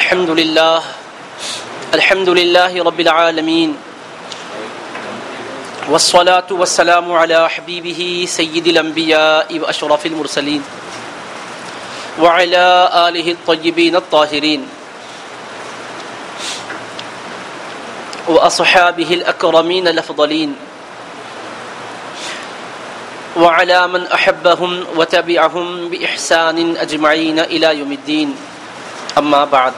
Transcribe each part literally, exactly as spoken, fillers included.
الحمد لله الحمد لله رب العالمين والصلاة والسلام على حبيبه سيد الأنبياء وأشرف المرسلين وعلى آله الطيبين الطاهرين وأصحابه الأكرمين الأفضلين وعلى من أحبهم وتبعهم بإحسان أجمعين إلى يوم الدين. أما بعد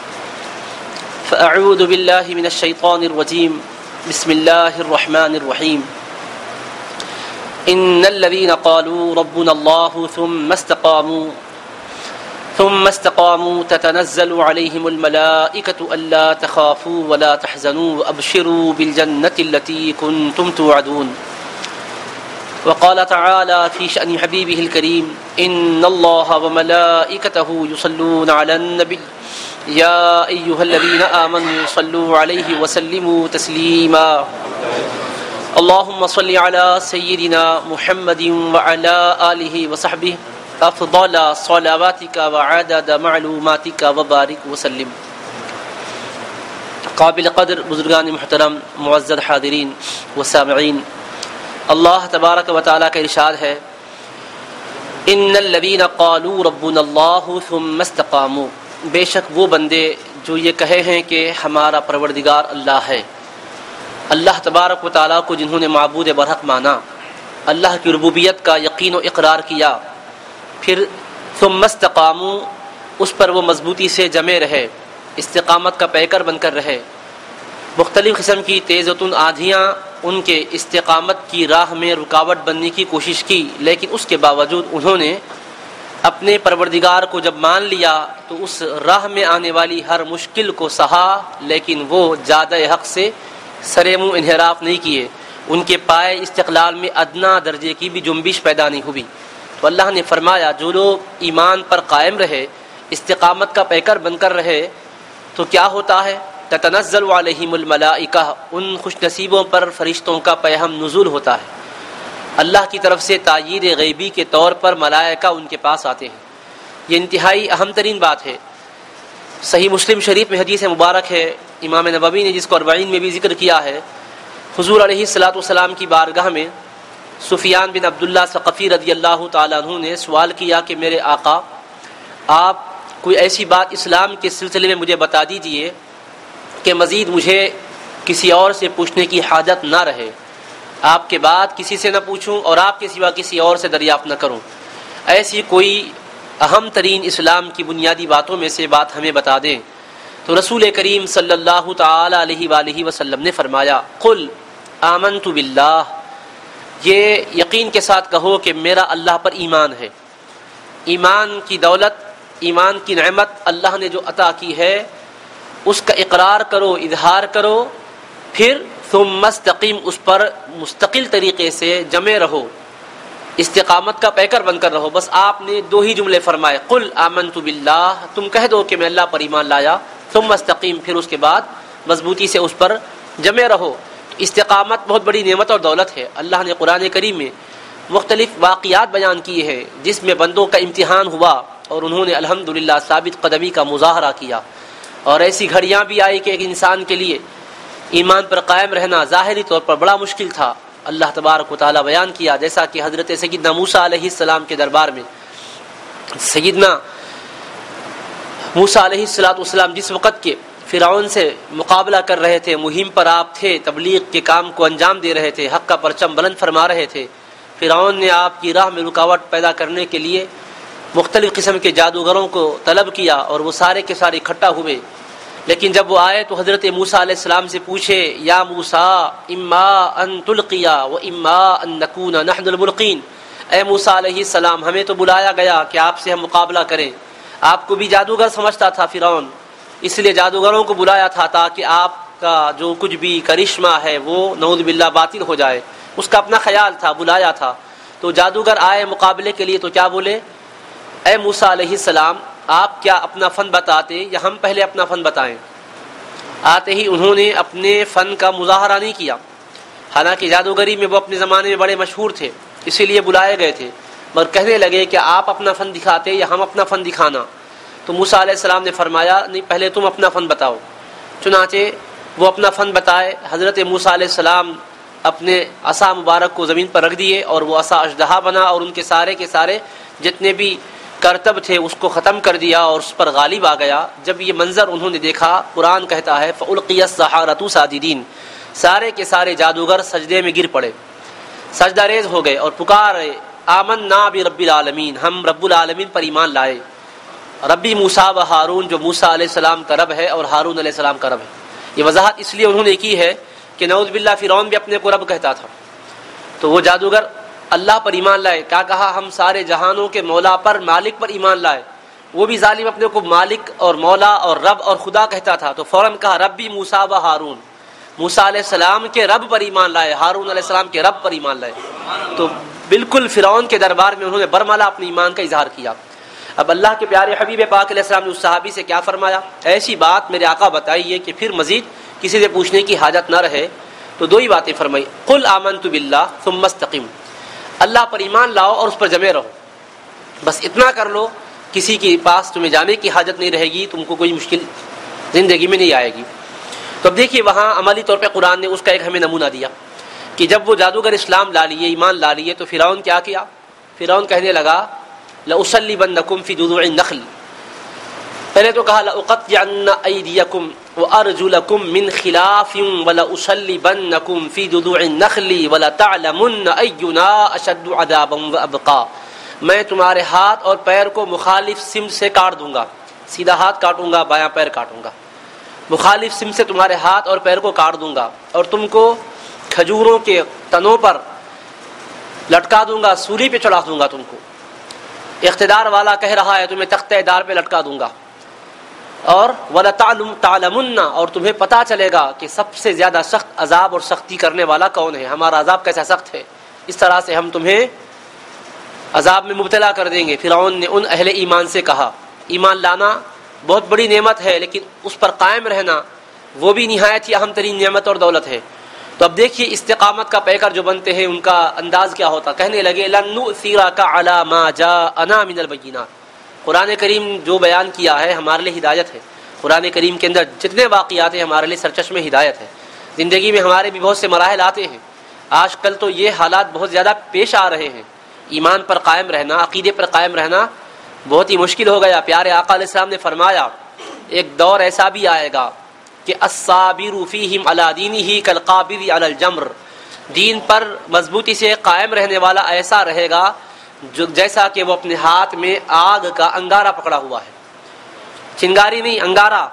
فأعوذ بالله من الشيطان الرجيم. بسم الله الرحمن الرحيم. إن الذين قالوا ربنا الله ثم استقاموا ثم استقاموا تتنزل عليهم الملائكة ألا تخافوا ولا تحزنوا وأبشروا بالجنة التي كنتم توعدون. وقال تعالى في شأن حبيبه الكريم إن الله وملائكته يصلون على النبي يا أيها الذين آمنوا صلوا عليه وسلموا تسليما. اللهم صل على سيدنا محمد وعلى آله وصحبه أفضل صلواتك وعدد معلوماتك وبارك وسلم. قابل قدر بزرگان محترم معزز حاضرین و سامعین، اللہ تبارک و تعالیٰ کا ارشاد ہے ان الذین قالوا ربنا اللہ ثم استقاموا، بے شک وہ بندے جو یہ کہے ہیں کہ ہمارا پروردگار اللہ ہے، اللہ تبارک و تعالیٰ کو جنہوں نے معبود برحق مانا، اللہ کی ربوبیت کا یقین و اقرار کیا، پھر ثم استقاموا، اس پر وہ مضبوطی سے جمے رہے، استقامت کا پیکر بن کر رہے۔ مختلف قسم کی تیز و تند آندھیاں ان کے استقامت کی راہ میں رکاوٹ بننے کی کوشش کی، لیکن اس کے باوجود انہوں نے اپنے پروردگار کو جب مان لیا تو اس راہ میں آنے والی ہر مشکل کو سہا، لیکن وہ زیادہ حق سے سرے منہ انحراف نہیں کیے، ان کے پائے استقلال میں ادنا درجے کی بھی جنبش پیدا نہیں ہوئی۔ تو اللہ نے فرمایا جو لوگ ایمان پر قائم رہے، استقامت کا پیکر بن کر رہے، تو کیا ہوتا ہے؟ تتنزل علیہم الملائکہ، ان خوش نصیبوں پر فرشتوں کا پیہم نزول ہوتا ہے، اللہ کی طرف سے تائید غیبی کے طور پر ملائکہ ان کے پاس آتے ہیں۔ یہ انتہائی اہم ترین بات ہے۔ صحیح مسلم شریف میں حدیث مبارک ہے، امام نبوی نے جس کو اربعین میں بھی ذکر کیا ہے، حضور علیہ الصلاۃ والسلام کی بارگاہ میں سفیان بن عبداللہ ثقفی رضی اللہ تعالیٰ عنہ نے سوال کیا کہ میرے آقا، آپ کوئی ایسی بات اسلام کے سلسلے میں مجھے بتا دیجئے کہ مزید مجھے کسی اور سے پوچھنے کی حاجت نہ رہے، آپ کے بعد کسی سے نہ پوچھوں اور آپ کے سوا کسی اور سے دریافت نہ کروں، ایسی کوئی اہم ترین اسلام کی بنیادی باتوں میں سے بات ہمیں بتا دیں۔ تو رسول کریم صلی اللہ تعالی علیہ وآلہ وسلم نے فرمایا قل آمنت باللہ، یہ یقین کے ساتھ کہو کہ میرا اللہ پر ایمان ہے۔ ایمان کی دولت، ایمان کی نعمت اللہ نے جو عطا کی ہے اس کا اقرار کرو، اظہار کرو، پھر ثم استقیم، اس پر مستقل طریقے سے جمے رہو، استقامت کا پیکر بن کر رہو۔ بس آپ نے دو ہی جملے فرمائے، قل آمنت باللہ، تم کہہ دو کہ میں اللہ پر ایمان لایا، ثم استقیم، پھر اس کے بعد مضبوطی سے اس پر جمے رہو۔ استقامت بہت بڑی نعمت اور دولت ہے۔ اللہ نے قرآن کریم میں مختلف واقعات بیان کیے ہیں جس میں بندوں کا امتحان ہوا اور انہوں نے الحمدللہ ثابت قدمی کا مظاہرہ کیا، اور ایسی گھڑیاں بھی آئی کہ ایک انسان کے لیے ایمان پر قائم رہنا ظاہری طور پر بڑا مشکل تھا۔ اللہ تبارک و تعالیٰ بیان کیا، جیسا کہ حضرت سیدنا موسیٰ علیہ السلام کے دربار میں سیدنا موسیٰ علیہ السلام جس وقت کے فرعون سے مقابلہ کر رہے تھے، مہم پر آپ تھے، تبلیغ کے کام کو انجام دے رہے تھے، حق کا پرچم بلند فرما رہے تھے، فرعون نے آپ کی راہ میں رکاوٹ پیدا کرنے کے لیے مختلف قسم کے جادوگروں کو طلب کیا اور وہ سارے کے سارے اکٹھا ہوئے، لیکن جب وہ آئے تو حضرت موسیٰ علیہ السلام سے پوچھے یا موسیٰ اما ان تلقیا و اما ان نکون نحن الملقین، اے موسیٰ علیہ السلام ہمیں تو بلایا گیا کہ آپ سے ہم مقابلہ کریں، آپ کو بھی جادوگر سمجھتا تھا فرعون، اس لیے جادوگروں کو بلایا تھا تاکہ آپ کا جو کچھ بھی کرشمہ ہے وہ نعوذ باللہ باطل ہو جائے، اس کا اپنا خیال تھا، بلایا تھا۔ تو جادوگر آئے مقابلے کے لیے تو کیا بولے، اے موسیٰ علیہ السلام آپ کیا اپنا فن بتاتے یا ہم پہلے اپنا فن بتائیں؟ آتے ہی انہوں نے اپنے فن کا مظاہرہ نہیں کیا، حالانکہ جادوگری میں وہ اپنے زمانے میں بڑے مشہور تھے، اسی لیے بلائے گئے تھے، مگر کہنے لگے کہ آپ اپنا فن دکھاتے یا ہم اپنا فن دکھانا؟ تو تو موسیٰ علیہ السلام نے فرمایا نہیں پہلے تم اپنا فن بتاؤ. چنانچہ وہ اپنا فن بتائے. حضرت موسیٰ علیہ السلام اپنے عصا مبارک کو زمین پر رکھ دیے اور وہ عصا اژدہا بنا اور ان کے سارے کے سارے جتنے بھی کرتب تھے اس کو ختم کر دیا اور اس پر غالب آ گیا. جب یہ منظر انہوں نے دیکھا قرآن کہتا ہے فَأُلْقِيَ السَّحَرَةُ سَاجِدِينَ، سارے کے سارے جادوگر سجدے میں گر پڑے، سجدہ ریز ہو گئے اور پکارے آمنا برب العالمین، ہم رب العالمین پر ایمان لائے. ربی موسیٰ و ہارون، جو موسیٰ علیہ السلام کا رب ہے اور ہارون علیہ السلام کا رب ہے. یہ وضاحت اس لیے انہوں نے کی ہے کہ نعوذ باللہ فرعون بھی اپنے کو رب کہتا تھا. تو وہ جادوگر اللہ پر ایمان لائے. کیا کہا؟ ہم سارے جہانوں کے مولا پر، مالک پر ایمان لائے. وہ بھی ظالم اپنے کو مالک اور مولا اور رب اور خدا کہتا تھا، تو فوراً کہا ربی موسیٰ و ہارون، موسیٰ علیہ السلام کے رب پر ایمان لائے، ہارون علیہ السلام کے رب پر ایمان لائے. تو بالکل فرعون کے دربار میں انہوں نے برملا اپنے ایمان کا اظہار کیا. اب اللہ کے پیارے حبیب پاک علیہ السلام نے اس صحابی سے کیا فرمایا؟ ایسی بات میرے آقا بتائیے کہ پھر مزید کسی سے پوچھنے کی حاجت نہ رہے. تو دو ہی باتیں فرمائی، قل آمنت باللہ ثم استقم، اللہ پر ایمان لاؤ اور اس پر جمے رہو. بس اتنا کر لو، کسی کے پاس تمہیں جانے کی حاجت نہیں رہے گی، تم کو کوئی مشکل زندگی میں نہیں آئے گی. تو اب دیکھیے وہاں عملی طور پہ قرآن نے اس کا ایک ہمیں نمونہ دیا کہ جب وہ جادوگر اسلام لا لیے، ایمان لا لیے، تو فرعون کیا کیا؟ فرعون کہنے لگا لأصلبنکم فی جذوع النخل، پہلے تو کہا لأقطعن ایدیکم وارجلکم من خلاف ولأصلبنکم فی جذوع النخل ولتعلمن اینا اشد عذابا وابقا، میں تمہارے ہاتھ اور پیر کو مخالف سمت سے کاٹ دوں گا، سیدھا ہاتھ کاٹوں گا، بایاں پیر کاٹوں گا، مخالف سمت سے تمہارے ہاتھ اور پیر کو کاٹ دوں گا، اور تم کو کھجوروں کے تنوں پر لٹکا دوں گا، سولی پہ چڑھا دوں گا، تم کو اقتدار والا کہہ رہا ہے تمہیں تختہ دار پہ لٹکا دوں گا، اور وَلَتَعْلَمُنَّ، اور تمہیں پتہ چلے گا کہ سب سے زیادہ سخت عذاب اور سختی کرنے والا کون ہے، ہمارا عذاب کیسا سخت ہے، اس طرح سے ہم تمہیں عذاب میں مبتلا کر دیں گے. فرعون نے ان اہل ایمان سے کہا، ایمان لانا بہت بڑی نعمت ہے لیکن اس پر قائم رہنا وہ بھی نہایت ہی اہم ترین نعمت اور دولت ہے. تو اب دیکھیے استقامت کا پیکر جو بنتے ہیں ان کا انداز کیا ہوتا. کہنے لگے لن نؤثرک علی ما جاءنا من البینات، قرآن کریم جو بیان کیا ہے ہمارے لیے ہدایت ہے. قرآن کریم کے اندر جتنے واقعات ہیں ہمارے لیے سرچشمہ ہدایت ہے. زندگی میں ہمارے بھی بہت سے مراحل آتے ہیں، آج کل تو یہ حالات بہت زیادہ پیش آ رہے ہیں، ایمان پر قائم رہنا، عقیدے پر قائم رہنا بہت ہی مشکل ہو گیا. پیارے آقا علیہ السلام نے فرمایا ایک دور ایسا بھی آئے گا کہ الصابر فیہم علی دینہ کالقابض علی الجمر، دین پر مضبوطی سے قائم رہنے والا ایسا رہے گا جو جیسا کہ وہ اپنے ہاتھ میں آگ کا انگارہ پکڑا ہوا ہے. چنگاری نہیں، انگارہ.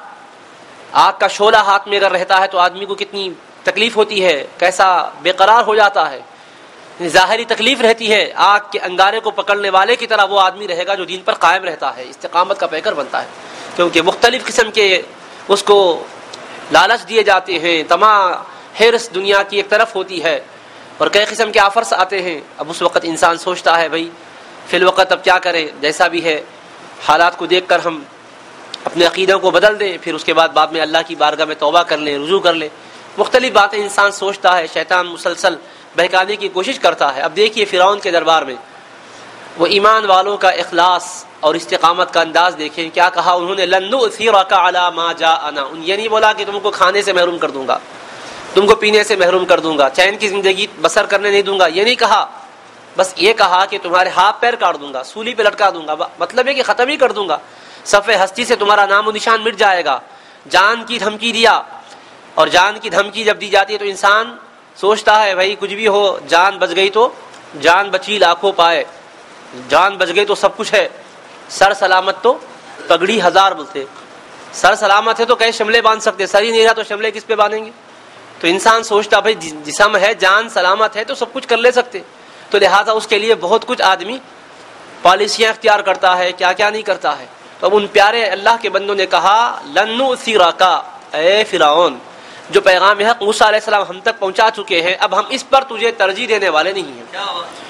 آگ کا شعلہ ہاتھ میں اگر رہتا ہے تو آدمی کو کتنی تکلیف ہوتی ہے، کیسا بے قرار ہو جاتا ہے، ظاہری تکلیف رہتی ہے. آگ کے انگارے کو پکڑنے والے کی طرح وہ آدمی رہے گا جو دین پر قائم رہتا ہے، استقامت کا پیکر بنتا ہے. کیونکہ مختلف قسم کے اس کو لالچ دیے جاتے ہیں، تمام حرص دنیا کی ایک طرف ہوتی ہے اور کئی قسم کے آفرس آتے ہیں. اب اس وقت انسان سوچتا ہے بھائی فی الوقت اب کیا کریں، جیسا بھی ہے حالات کو دیکھ کر ہم اپنے عقیدوں کو بدل دیں، پھر اس کے بعد بعد میں اللہ کی بارگاہ میں توبہ کر لیں، رجوع کر لیں. مختلف باتیں انسان سوچتا ہے، شیطان مسلسل بہکانے کی کوشش کرتا ہے. اب دیکھیے فرعون کے دربار میں وہ ایمان والوں کا اخلاص اور استقامت کا انداز دیکھیں. کیا کہا انہوں نے لن نؤثرک علی ما جاءنا، یہ نہیں بولا کہ تم کو کھانے سے محروم کر دوں گا، تم کو پینے سے محروم کر دوں گا، چین کی زندگی بسر کرنے نہیں دوں گا، یہ نہیں کہا. بس یہ کہا کہ تمہارے ہاتھ پیر کاٹ دوں گا، سولی پہ لٹکا دوں گا، مطلب ہے کہ ختم ہی کر دوں گا، صفحہ ہستی سے تمہارا نام و نشان مٹ جائے گا. جان کی دھمکی دیا، اور جان کی دھمکی جب دی جاتی ہے تو انسان سوچتا ہے بھائی کچھ بھی ہو، جان بچ گئی تو جان بچی لاکھوں پائے، جان بچ گئی تو سب کچھ ہے، سر سلامت تو پگڑی ہزار بولتے. سر سلامت ہے تو کئی شملے باندھ سکتے، سر ہی نہیں رہا تو شملے کس پہ باندھیں گے. تو انسان سوچتا بھائی جسم ہے، جان سلامت ہے تو سب کچھ کر لے سکتے، تو لہٰذا اس کے لیے بہت کچھ آدمی پالیسیاں اختیار کرتا ہے، کیا کیا نہیں کرتا ہے. تو اب ان پیارے اللہ کے بندوں نے کہا لن نؤثرک، اے فرعون جو پیغام حق موسیٰ علیہ السلام ہم تک پہنچا چکے ہیں، اب ہم اس پر تجھے ترجیح دینے والے نہیں ہیں،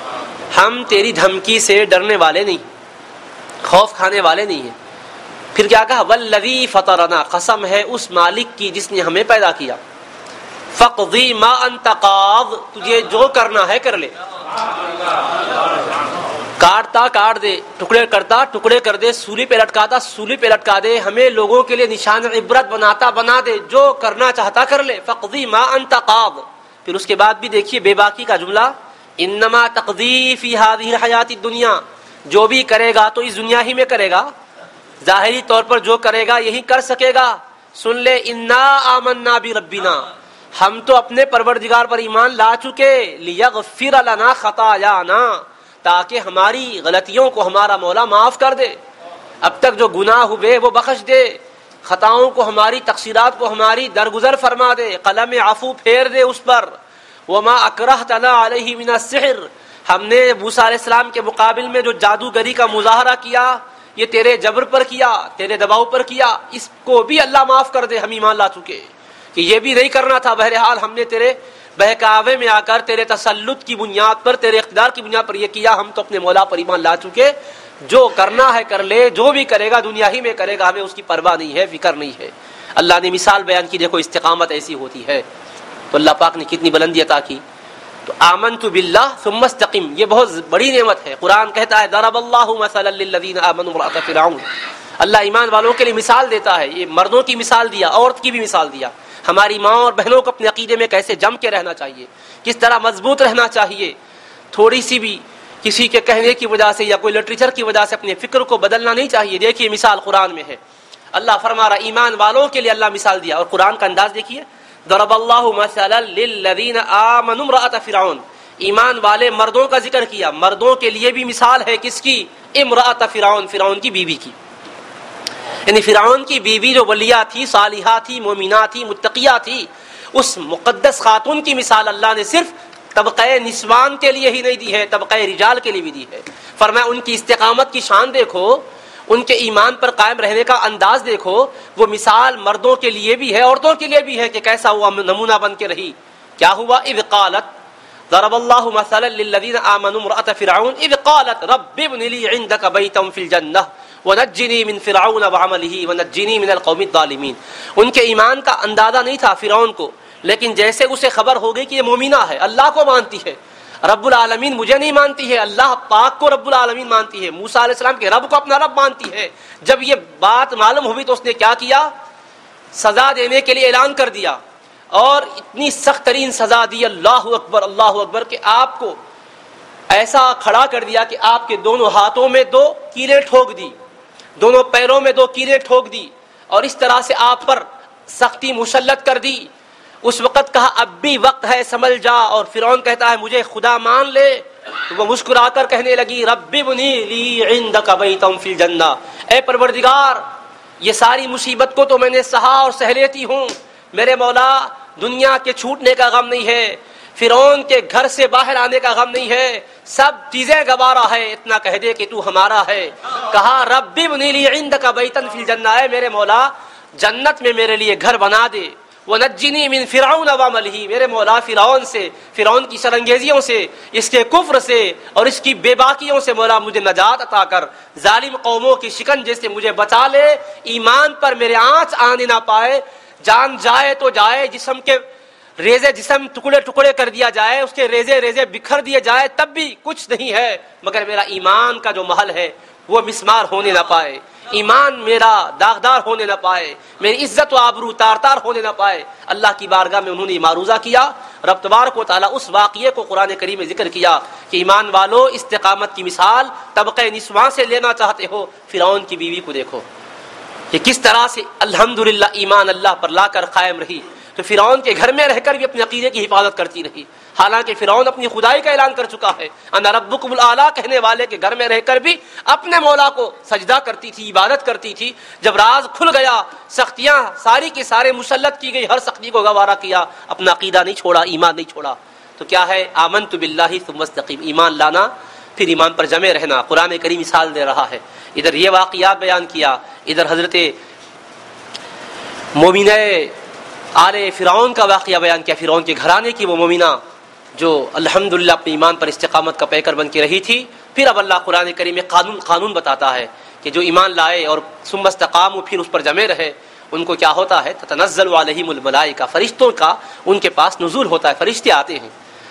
ہم تیری دھمکی سے ڈرنے والے نہیں، خوف کھانے والے نہیں ہیں. پھر کیا کہا والذی فطرنا، قسم ہے اس مالک کی جس نے ہمیں پیدا کیا، فقضی ما انت قاض، تجھے جو کرنا ہے کر لے. کاٹتا کاٹ دے، ٹکڑے کرتا ٹکڑے کر دے، سولی پہ لٹکاتا سولی پہ لٹکا دے، ہمیں لوگوں کے لیے نشان عبرت بناتا بنا دے، جو کرنا چاہتا کر لے، فقضی ما انت قاض۔ پھر اس کے بعد بھی دیکھیے بے باکی کا جملہ، انما تقضی فی ہذہ الحیات الدنیا، جو بھی کرے گا تو اس دنیا ہی میں کرے گا، ظاہری طور پر جو کرے گا یہی کر سکے گا۔ سن لے، انا آمنا بربنا، ہم تو اپنے پروردگار پر ایمان لا چکے، لیغفر لنا خطایانا، تاکہ ہماری غلطیوں کو ہمارا مولا معاف کر دے، اب تک جو گناہ ہوئے وہ بخش دے، خطاؤں کو ہماری تقصیرات کو ہماری درگزر فرما دے، قلم عفو پھیر دے اس پر۔ وما اکرہتنا علیہ من السحر، ہم نے موسیٰ علیہ السلام کے مقابل میں جو جادوگری کا مظاہرہ کیا یہ تیرے جبر پر کیا، تیرے دباؤ پر کیا، اس کو بھی اللہ معاف کر دے، ہم ایمان لا چکے کہ یہ بھی نہیں کرنا تھا، بہرحال ہم نے تیرے بہکاوے میں آ کر تیرے تسلط کی بنیاد پر، تیرے اقتدار کی بنیاد پر یہ کیا، ہم تو اپنے مولا پر ایمان لا چکے، جو کرنا ہے کر لے، جو بھی کرے گا دنیا ہی میں کرے گا، ہمیں اس کی پرواہ نہیں ہے، فکر نہیں ہے۔ اللہ نے مثال بیان کی، دیکھو استقامت ایسی ہوتی ہے، تو اللہ پاک نے کتنی بلندی عطا کی۔ تو آمنت باللہ ثم استقم، یہ بہت بڑی نعمت ہے۔ قرآن کہتا ہے ضرب اللہ مثلا للذین آمنوا امرأۃ فرعون، اللہ ایمان والوں کے لیے مثال دیتا ہے، یہ مردوں کی مثال دیا، عورت کی بھی مثال دیا، ہماری ماں اور بہنوں کو اپنے عقیدے میں کیسے جم کے رہنا چاہیے، کس طرح مضبوط رہنا چاہیے، تھوڑی سی بھی کسی کے کہنے کی وجہ سے یا کوئی لٹریچر کی وجہ سے اپنے فکر کو بدلنا نہیں چاہیے۔ دیکھیے مثال قرآن میں ہے، اللہ فرما رہا ایمان والوں کے لیے اللہ مثال دیا، اور قرآن کا انداز دیکھیے، ضرب اللہ مثلا للذین آمنوا امرأۃ فرعون، ایمان والے مردوں کا ذکر کیا، مردوں کے لیے بھی مثال ہے، کس کی؟ امرأۃ فرعون، فرعون کی بیوی کی، یعنی فرعون کی بیوی جو ولیہ تھی، صالحہ تھی، مومنہ تھی، متقیہ تھی، اس مقدس خاتون کی مثال اللہ نے صرف طبقہ نسوان کے لیے ہی نہیں دی ہے، طبقہ رجال کے لیے بھی دی ہے۔ فرمایا ان کی استقامت کی شان دیکھو، ان کے ایمان پر قائم رہنے کا انداز دیکھو، وہ مثال مردوں کے لیے بھی ہے، عورتوں کے لیے بھی ہے کہ کیسا ہوا نمونہ بن کے رہی۔ کیا ہوا؟ اذ قالت، ضرب اللہ مثلا للذین آمنوا امرأۃ فرعون اذ قالت رب ابن لی عندک بیتا فی الجنہ ونجنی من فرعون وعملہ ونجنی من القوم الظالمین۔ ان کے ایمان کا اندازہ نہیں تھا فرعون کو، لیکن جیسے اسے خبر ہو گئی کہ یہ مومنہ ہے، اللہ کو مانتی ہے، رب العالمین مجھے نہیں مانتی ہے، اللہ پاک کو رب العالمین مانتی ہے، موسیٰ علیہ السلام کے رب کو اپنا رب مانتی ہے، جب یہ بات معلوم ہوئی تو اس نے کیا کیا؟ سزا دینے کے لیے اعلان کر دیا، اور اتنی سخت ترین سزا دی، اللہ اکبر اللہ اکبر، کہ آپ کو ایسا کھڑا کر دیا کہ آپ کے دونوں ہاتھوں میں دو کیلیں ٹھوک دی، دونوں پیروں میں دو کیلیں ٹھوک دی، اور اس طرح سے آپ پر سختی مسلط کر دی۔ اس وقت کہا اب بھی وقت ہے سنبھل جا، اور فرعون کہتا ہے مجھے خدا مان لے، تو وہ مسکرا کر کہنے لگی رب ابنی لی عندک بیتا فی الجنہ، اے پروردگار یہ ساری مصیبت کو تو میں نے سہا اور سہ لیتی ہوں، میرے مولا دنیا کے چھوٹنے کا غم نہیں ہے، فرعون کے گھر سے باہر آنے کا غم نہیں ہے، سب چیزیں گوارا ہے، اتنا کہہ دے کہ تو ہمارا ہے۔ کہا رب ابنی لی عندک بیتا فی الجنہ، اے میرے مولا جنت میں میرے لیے گھر بنا دے، وَنَجِّنِي مِن فِرْعَوْنَ وَعَمَلِهِ، میرے مولا فرعون سے، فرعون کی شرانگیزیوں سے، اس کے کفر سے اور اس کی بے باکیوں سے مولا مجھے نجات عطا کر، ظالم قوموں کی شکنجے سے مجھے بچا لے، ایمان پر میرے آنچ آنے نہ پائے، جان جائے تو جائے، جسم کے ریزے جسم ٹکڑے ٹکڑے کر دیا جائے، اس کے ریزے ریزے بکھر دیے جائے، تب بھی کچھ نہیں ہے مگر میرا ایمان کا جو محل ہے وہ مسمار ہونے نہ پائے، ایمان میرا داغدار ہونے نہ پائے، میری عزت و آبرو تار تار ہونے نہ پائے۔ اللہ کی بارگاہ میں انہوں نے معروضہ کیا، رب تبارک و تعالیٰ اس واقعے کو قرآن کریم میں ذکر کیا کہ ایمان والو استقامت کی مثال طبقہ نسواں سے لینا چاہتے ہو، فرعون کی بیوی کو دیکھو کہ کس طرح سے الحمدللہ ایمان اللہ پر لا کر قائم رہی، تو فرعون کے گھر میں رہ کر بھی اپنے عقیدے کی حفاظت کرتی رہی، حالانکہ فرعون اپنی خدائی کا اعلان کر چکا ہے، انا ربکم الاعلیٰ کہنے والے کے گھر میں رہ کر بھی اپنے مولا کو سجدہ کرتی تھی، عبادت کرتی تھی۔ جب راز کھل گیا، سختیاں ساری کی سارے مسلط کی گئی، ہر سختی کو گوارا کیا، اپنا عقیدہ نہیں چھوڑا، ایمان نہیں چھوڑا۔ تو کیا ہے؟ آمنت باللہ ثم استقیم، ایمان لانا پھر ایمان پر جمے رہنا۔ قرآن کریم مثال دے رہا ہے، ادھر یہ واقعات بیان کیا، ادھر حضرت مومنہ آل فرعون کا واقعہ بیان کیا، فرعون کے گھرانے کی وہ مومنہ جو الحمدللہ اپنے ایمان پر استقامت کا پیکر بن کے رہی تھی۔ پھر اب اللہ قرآن کریم میں قانون قانون بتاتا ہے کہ جو ایمان لائے اور ثم استقاموا پھر اس پر جمے رہے، ان کو کیا ہوتا ہے؟ تتنزل علیہم الملائکہ، فرشتوں کا ان کے پاس نزول ہوتا ہے، فرشتے آتے ہیں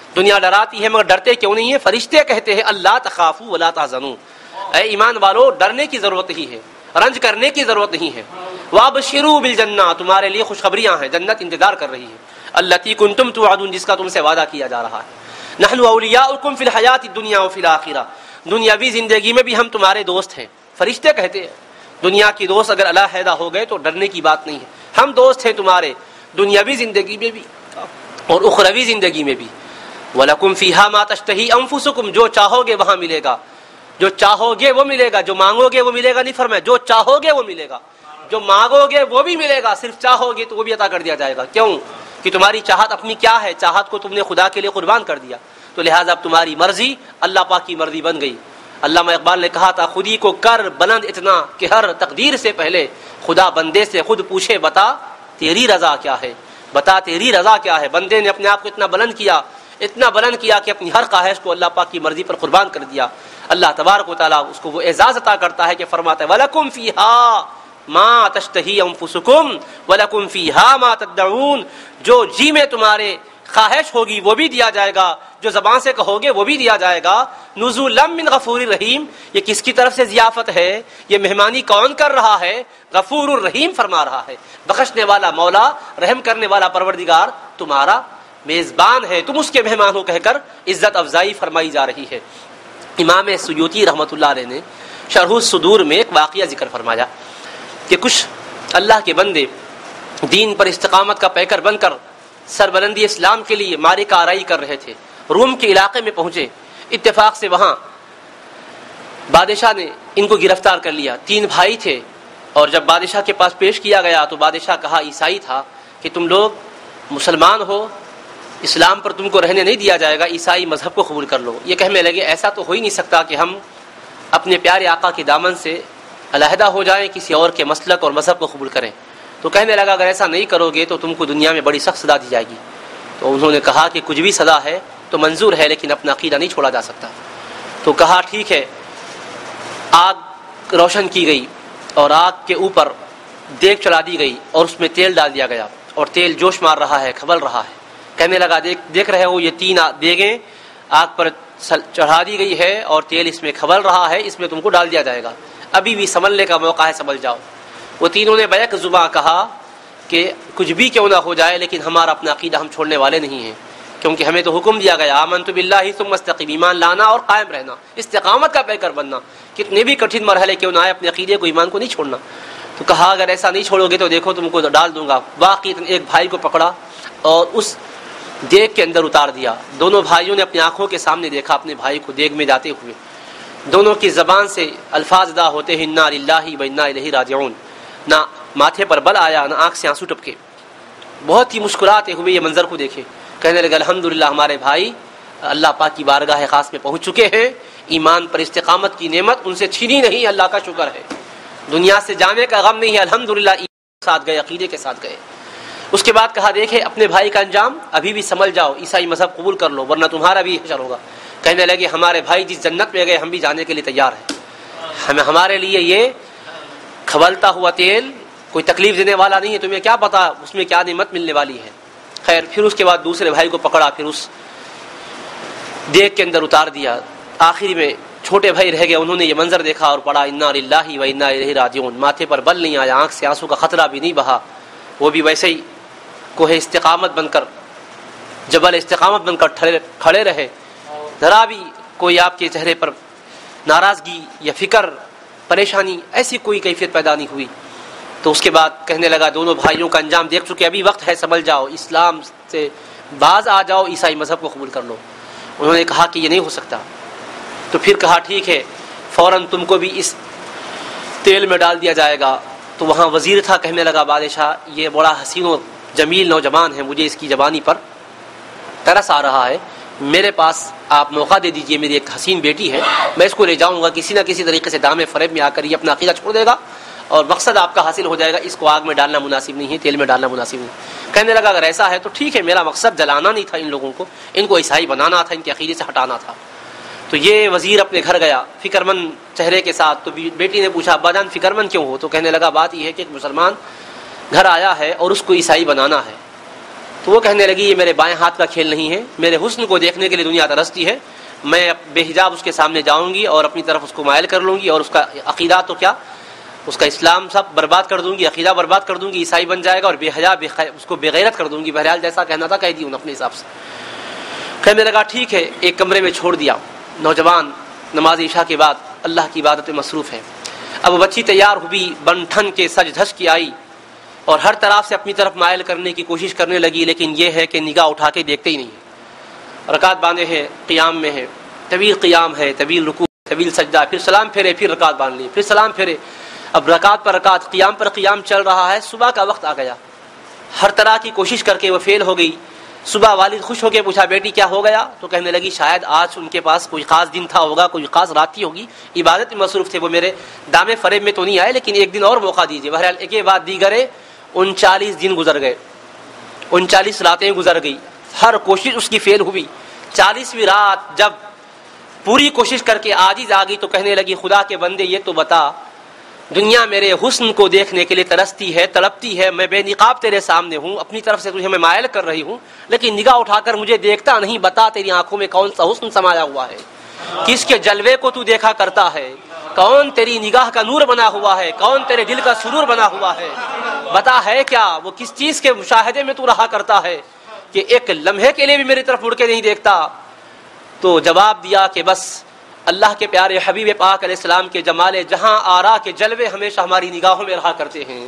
دنیا ڈراتی ہے مگر ڈرتے کیوں نہیں ہے؟ فرشتے کہتے ہیں اللہ تخافوا ولا تحزنوا، اے ایمان والو ڈرنے کی ضرورت نہیں ہے، رنج کرنے کی ضرورت نہیں ہے۔ وابشروا بالجنہ، تمہارے لیے خوشخبریاں ہیں، جنت انتظار کر رہی ہے، التی کنتم توعدون، جس کا تم سے وعدہ کیا جا رہا ہے۔ نحن اولیاؤکم فی الحیات الدنیا وفی الآخرہ، دنیاوی زندگی میں بھی ہم تمہارے دوست ہیں۔ فرشتے کہتے ہیں دنیا کی دوست اگر علیحدہ ہو گئے تو ڈرنے کی بات نہیں ہے، ہم دوست ہیں تمہارے دنیاوی زندگی میں بھی اور اخروی زندگی میں بھی۔ وَلَكُمْ فِيهَا مَا تَشْتَهِي أَنفُسُكُمْ، جو چاہو گے وہاں ملے گا، جو چاہو گے وہ ملے گا، جو مانگو گے وہ ملے گا نہیں فرمایا، جو چاہو گے وہ ملے گا، جو مانگو گے وہ بھی ملے گا، صرف چاہو گے تو وہ بھی عطا کر دیا جائے گا۔ کیوں کہ تمہاری چاہت اپنی کیا ہے؟ چاہت کو تم نے خدا کے لیے قربان کر دیا، تو لہٰذا اب تمہاری مرضی اللہ پاک کی مرضی بن گئی۔ علامہ اقبال نے کہا تھا خودی کو کر بلند اتنا کہ ہر تقدیر سے پہلے خدا بندے سے خود پوچھے بتا تیری رضا کیا ہے، بتا تیری رضا کیا ہے۔ بندے نے اپنے آپ کو اتنا بلند کیا، اتنا بلند کیا کہ اپنی ہر خواہش کو اللہ پاک کی مرضی پر قربان کر دیا۔ اللہ تبارک و تعالیٰ اس کو وہ اعزاز عطا کرتا ہے کہ فرماتا ہے وَلَكُمْ فِيهَا مَا تَشْتَهِي أَنفُسُكُمْ وَلَكُمْ فِيهَا مَا تَدَّعُونَ، جو جی میں تمہارے خواہش ہوگی وہ بھی دیا جائے گا، جو زبان سے کہو گے وہ بھی دیا جائے گا۔ نزولا من غفور الرحیم، یہ کس کی طرف سے ضیافت ہے؟ یہ مہمانی کون کر رہا ہے؟ غفور الرحیم فرما رہا ہے، بخشنے والا مولا، رحم کرنے والا پروردگار تمہارا میزبان ہے، تم اس کے مہمان ہو کہہ کر عزت افزائی فرمائی جا رہی ہے۔ امام سیوطی رحمۃ اللہ علیہ نے شرح الصدور میں ایک واقعہ ذکر فرمایا کہ کچھ اللہ کے بندے دین پر استقامت کا پیکر بن کر سربلندی اسلام کے لیے معرکہ آرائی کر رہے تھے، روم کے علاقے میں پہنچے، اتفاق سے وہاں بادشاہ نے ان کو گرفتار کر لیا۔ تین بھائی تھے اور جب بادشاہ کے پاس پیش کیا گیا تو بادشاہ کہا عیسائی تھا کہ تم لوگ مسلمان ہو، اسلام پر تم کو رہنے نہیں دیا جائے گا، عیسائی مذہب کو قبول کر لو۔ یہ کہنے لگے ایسا تو ہو ہی نہیں سکتا کہ ہم اپنے پیارے آقا کے دامن سے علیحدہ ہو جائیں، کسی اور کے مسلک اور مذہب کو قبول کریں۔ تو کہنے لگا اگر ایسا نہیں کرو گے تو تم کو دنیا میں بڑی سخت سزا دی جائے گی۔ تو انہوں نے کہا کہ کچھ بھی سزا ہے تو منظور ہے لیکن اپنا عقیدہ نہیں چھوڑا جا سکتا۔ تو کہا ٹھیک ہے۔ آگ روشن کی گئی اور آگ کے اوپر دیگ چلا دی گئی اور اس میں تیل ڈال دیا گیا اور تیل جوش مار رہا ہے، کھول رہا ہے۔ کہنے لگا دیکھ دیکھ رہے ہو یہ تین دیگیں آگ پر چڑھا دی گئی ہے اور تیل اس میں کھول رہا ہے، اس میں تم کو ڈال دیا جائے گا، ابھی بھی سنبھلنے کا موقع ہے، سنبھل جاؤ۔ وہ تینوں نے بیک زباں کہا کہ کچھ بھی کیوں نہ ہو جائے لیکن ہمارا اپنا عقیدہ ہم چھوڑنے والے نہیں ہیں، کیونکہ ہمیں تو حکم دیا گیا آمنت باللہ ثم استقیم، ایمان لانا اور قائم رہنا، استقامت کا پیکر بننا، کتنے بھی کٹھن مرحلے کیوں نہ آئے اپنے عقیدے کو، ایمان کو نہیں چھوڑنا۔ تو کہا اگر ایسا نہیں چھوڑو گے تو دیکھو تم کو ڈال دوں گا۔ واقعی ایک بھائی کو پکڑا اور اس دیگ کے اندر اتار دیا۔ دونوں بھائیوں نے اپنی آنکھوں کے سامنے دیکھا اپنے بھائی کو دیگ میں جاتے ہوئے، دونوں کی زبان سے الفاظ ادا ہوتے ہیں انا للہ و انا الیہ راجعون، نہ ماتھے پر بل آیا نہ آنکھ سے آنسو ٹپکے، بہت ہی مسکراتے ہوئے یہ منظر کو دیکھے۔ کہنے لگے الحمدللہ ہمارے بھائی اللہ پاک کی بارگاہ خاص میں پہنچ چکے ہیں، ایمان پر استقامت کی نعمت ان سے چھینی نہیں، اللہ کا شکر ہے، دنیا سے جانے کا غم نہیں ہے، الحمدللہ ایمان کے ساتھ گئے، عقیدے کے ساتھ گئے۔ اس کے بعد کہا دیکھے اپنے بھائی کا انجام، ابھی بھی سنبھل جاؤ، عیسائی مذہب قبول کر لو ورنہ تمہارا بھی حشر ہوگا۔ کہنے لگے ہمارے بھائی جس جنت میں گئے ہم بھی جانے کے لیے تیار ہیں، ہمیں ہمارے لیے یہ کھولتا ہوا تیل کوئی تکلیف دینے والا نہیں ہے، تمہیں کیا پتا اس میں کیا نعمت ملنے والی ہے۔ خیر پھر اس کے بعد دوسرے بھائی کو پکڑا، پھر اس دیگ کے اندر اتار دیا۔ آخری میں چھوٹے بھائی رہ گئے، انہوں نے یہ منظر دیکھا اور پڑھا انا للہ و انا الیہ راجعون، ماتھے پر بل نہیں آیا، آنکھ سے آنسو کا خطرہ بھی نہیں بہا، وہ بھی ویسے ہی کوہ استقامت بن کر، جبل استقامت بن کر کھڑے رہے، ذرا بھی کوئی آپ کے چہرے پر ناراضگی یا فکر، پریشانی ایسی کوئی کیفیت پیدا نہیں ہوئی۔ تو اس کے بعد کہنے لگا دونوں بھائیوں کا انجام دیکھ چکے، ابھی وقت ہے، سنبھل جاؤ، اسلام سے باز آ جاؤ، عیسائی مذہب کو قبول کر لو۔ انہوں نے کہا کہ یہ نہیں ہو سکتا۔ تو پھر کہا ٹھیک ہے فوراً تم کو بھی اس تیل میں ڈال دیا جائے گا۔ تو وہاں وزیر تھا، کہنے لگا بادشاہ یہ بڑا حسین و جمیل نوجوان ہے، مجھے اس کی جوانی پر ترس آ رہا ہے، میرے پاس آپ موقع دے دیجئے، میری ایک حسین بیٹی ہے، میں اس کو لے جاؤں گا، کسی نہ کسی طریقے سے دام فریب میں آ کر یہ اپنا عقیدہ چھوڑ دے گا اور مقصد آپ کا حاصل ہو جائے گا، اس کو آگ میں ڈالنا مناسب نہیں ہے، تیل میں ڈالنا مناسب نہیں۔ کہنے لگا اگر ایسا ہے تو ٹھیک ہے، میرا مقصد جلانا نہیں تھا ان لوگوں کو، ان کو عیسائی بنانا تھا، ان کے عقیدے سے ہٹانا تھا۔ تو یہ وزیر اپنے گھر گیا فکر مند چہرے کے ساتھ۔ تو بیٹی نے پوچھا ابا جان فکر مند کیوں ہو؟ تو کہنے لگا بات یہ ہے کہ ایک مسلمان گھر آیا ہے اور اس کو عیسائی بنانا ہے۔ تو وہ کہنے لگی یہ میرے بائیں ہاتھ کا کھیل نہیں ہے، میرے حسن کو دیکھنے کے لیے دنیا ترستی ہے، میں بے حجاب اس کے سامنے جاؤں گی اور اپنی طرف اس کو مائل کر لوں گی اور اس کا عقیدہ تو کیا، اس کا اسلام سب برباد کر دوں گی، عقیدہ برباد کر دوں گی، عیسائی بن جائے گا اور بے حیا بے اس کو بے غیرت کر دوں گی۔ بہرحال جیسا کہنا تھا کہہ دی انہوں نے اپنے حساب سے۔ کہنے لگا ٹھیک ہے، ایک کمرے میں چھوڑ دیا۔ نوجوان نماز عشاء کے بعد اللہ کی عبادت میں مصروف ہے۔ اب بچی تیار ہوئی، بن ٹھن کے سج دھج کی آئی اور ہر طرف سے اپنی طرف مائل کرنے کی کوشش کرنے لگی، لیکن یہ ہے کہ نگاہ اٹھا کے دیکھتے ہی نہیں۔ رکعت باندھے ہیں، قیام میں ہے، طویل قیام ہے، طویل رکوع، طویل سجدہ، پھر سلام پھیرے، پھر رکعت باندھ لی، پھر سلام پھیرے۔ اب رکعت پر رکعت، قیام پر قیام چل رہا ہے۔ صبح کا وقت آ گیا، ہر طرح کی کوشش کر کے وہ فیل ہو گئی۔ صبح والد خوش ہو کے پوچھا بیٹی کیا ہو گیا، تو کہنے لگی شاید آج ان کے پاس کوئی خاص دن تھا ہوگا، کوئی خاص رات تھی ہوگی، عبادت میں مصروف تھے، وہ میرے دامے فریب میں تو نہیں آئے، لیکن ایک دن اور موقع دیجیے۔ بہرحال ایک کے بعد دیگرے انچالیس دن گزر گئے، انچالیس راتیں گزر گئی، ہر کوشش اس کی فیل ہوئی۔ چالیسویں رات جب پوری کوشش کر کے عاجز آ گئی تو کہنے لگی خدا کے بندے یہ تو بتا، دنیا میرے حسن کو دیکھنے کے لیے ترستی ہے، تڑپتی ہے، میں بے نقاب تیرے سامنے ہوں، اپنی طرف سے تجھے میں مائل کر رہی ہوں، لیکن نگاہ اٹھا کر مجھے دیکھتا نہیں۔ بتا تیری آنکھوں میں کون سا حسن سمایا ہوا ہے، کس کے جلوے کو تو دیکھا کرتا ہے، کون تیری نگاہ کا نور بنا ہوا ہے، کون تیرے دل کا سرور بنا ہوا ہے، بتا ہے کیا، وہ کس چیز کے مشاہدے میں تو رہا کرتا ہے کہ ایک لمحے کے لیے بھی میری طرف مڑ کے نہیں دیکھتا۔ تو جواب دیا کہ بس اللہ کے پیارے حبیب پاک علیہ السلام کے جمال جہاں آرا کے جلوے ہمیشہ ہماری نگاہوں میں رہا کرتے ہیں۔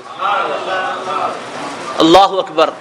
اللہ اکبر۔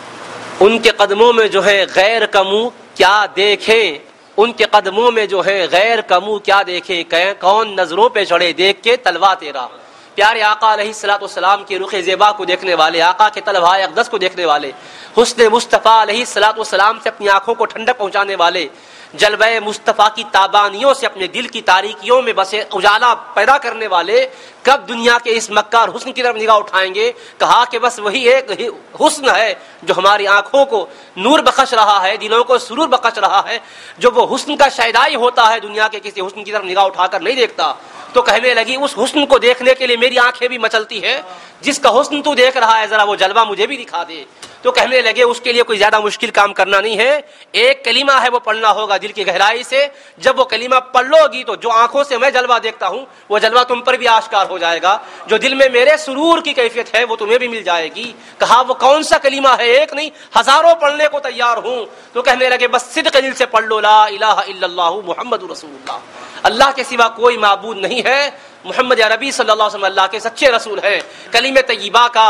ان کے قدموں میں جو ہے غیر کا منہ کیا دیکھیں، ان کے قدموں میں جو ہے غیر کا منہ کیا دیکھیں، کون نظروں پہ چڑھے دیکھ کے تلوا تیرا۔ پیارے آقا علیہ الصلوۃ والسلام کے رخ زیبا کو دیکھنے والے، آقا کے طلبہ اقدس کو دیکھنے والے، حسن مصطفیٰ علیہ الصلوۃ والسلام سے اپنی آنکھوں کو ٹھنڈک پہنچانے والے، جلوہ مصطفیٰ کی تابانیوں سے اپنے دل کی تاریکیوں میں بسے اجالا پیدا کرنے والے کب دنیا کے اس مکار حسن کی طرف نگاہ اٹھائیں گے؟ کہا کہ بس وہی ایک حسن ہے جو ہماری آنکھوں کو نور بخش رہا ہے، دلوں کو سرور بخش رہا ہے۔ جو وہ حسن کا شیدائی ہوتا ہے دنیا کے کسی حسن کی طرف نگاہ اٹھا کر نہیں دیکھتا۔ تو کہنے لگی اس حسن کو دیکھنے کے لیے میری آنکھیں بھی مچلتی ہے، جس کا حسن تو دیکھ رہا ہے ذرا وہ جلوہ مجھے بھی دکھا دے۔ تو کہنے لگے اس کے لیے کوئی زیادہ مشکل کام کرنا نہیں ہے، ایک کلمہ ہے وہ پڑھنا ہوگا دل کی گہرائی سے، جب وہ کلمہ پڑھ لو گی تو جو آنکھوں سے میں جلوہ دیکھتا ہوں وہ جلوہ تم پر بھی آشکار ہو جائے گا، جو دل میں میرے سرور کی کیفیت ہے وہ تمہیں بھی مل جائے گی۔ کہا وہ کون سا کلمہ ہے، ایک نہیں ہزاروں پڑھنے کو تیار ہوں۔ تو کہنے لگے بس صدق دل سے پڑھ لو لا الہ الا اللہ محمد رسول اللہ، اللہ کے سوا کوئی معبود نہیں ہے، محمد عربی صلی اللہ علیہ وسلم اللہ کے سچے رسول ہیں۔ کلمہ طیبہ کا